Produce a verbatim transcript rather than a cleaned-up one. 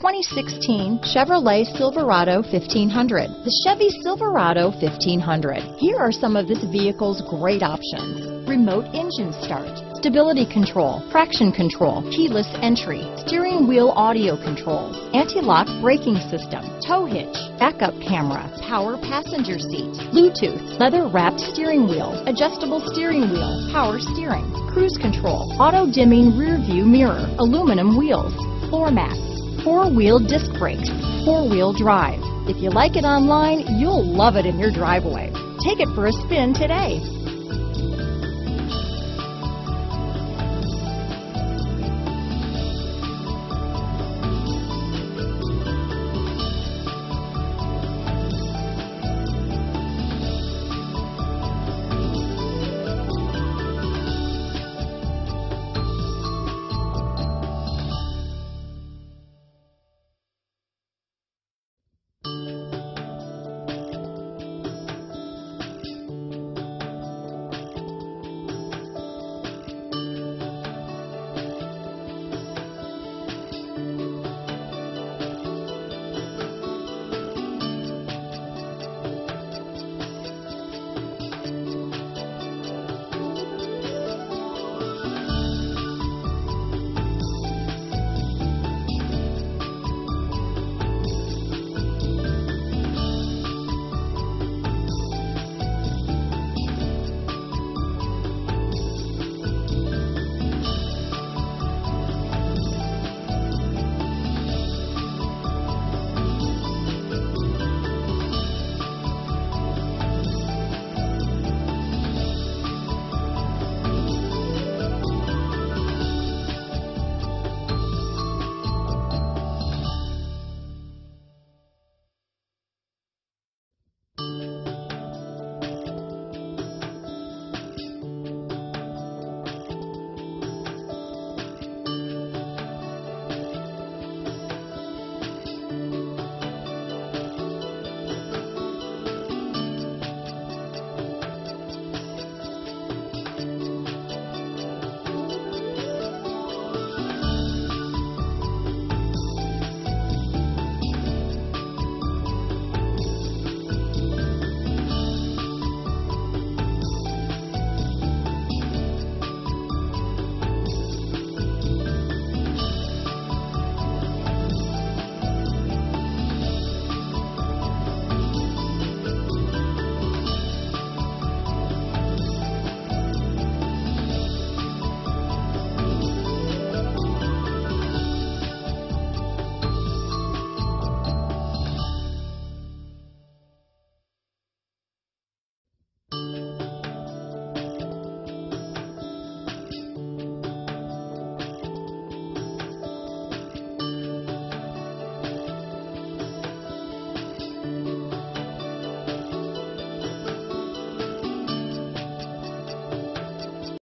twenty sixteen Chevrolet Silverado fifteen hundred. The Chevy Silverado fifteen hundred. Here are some of this vehicle's great options: remote engine start, stability control, traction control, keyless entry, steering wheel audio controls, anti-lock braking system, tow hitch, backup camera, power passenger seat, Bluetooth, leather-wrapped steering wheel, adjustable steering wheel, power steering, cruise control, auto-dimming rear view mirror, aluminum wheels, floor mats, four-wheel disc brakes, four-wheel drive. If you like it online, you'll love it in your driveway. Take it for a spin today.